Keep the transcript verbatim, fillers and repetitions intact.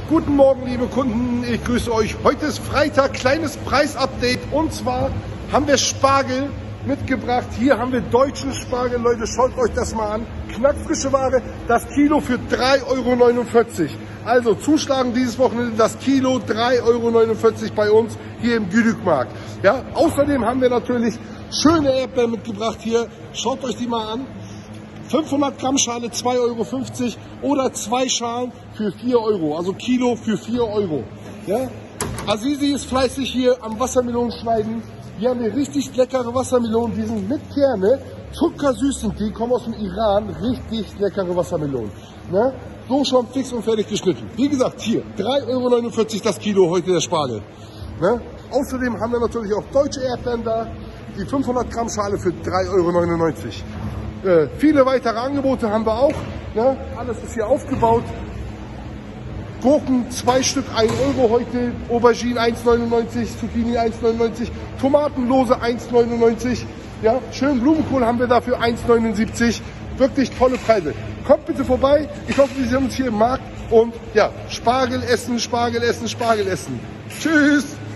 Guten Morgen, liebe Kunden, ich grüße euch. Heute ist Freitag, kleines Preisupdate und zwar haben wir Spargel mitgebracht. Hier haben wir deutschen Spargel, Leute, schaut euch das mal an. Knackfrische Ware, das Kilo für drei Euro neunundvierzig. Also zuschlagen dieses Wochenende das Kilo drei Euro neunundvierzig bei uns hier im Güdükmarkt. Ja, außerdem haben wir natürlich schöne Erdbeeren mitgebracht hier. Schaut euch die mal an. fünfhundert Gramm Schale zwei Euro fünfzig oder zwei Schalen für vier Euro, also Kilo für vier Euro. Ja? Azizi ist fleißig hier am Wassermelonen schneiden. Hier haben wir richtig leckere Wassermelonen, die sind mit Kerne, zuckersüß sind die, kommen aus dem Iran, richtig leckere Wassermelonen. Ne? So schon fix und fertig geschnitten. Wie gesagt, hier drei Euro neunundvierzig das Kilo heute der Spargel. Ne? Außerdem haben wir natürlich auch deutsche Erdbeeren da, die fünfhundert Gramm Schale für drei Euro neunundneunzig. Äh, viele weitere Angebote haben wir auch. Ne? Alles ist hier aufgebaut. Gurken, zwei Stück, ein Euro heute. Aubergine eins neunundneunzig, Zucchini eins neunundneunzig, Tomatenlose eins neunundneunzig. Ja? Schön Blumenkohl haben wir dafür eins neunundsiebzig. Wirklich tolle Preise. Kommt bitte vorbei. Ich hoffe, wir sehen uns hier im Markt. Und ja, Spargel essen, Spargel essen, Spargel essen. Tschüss.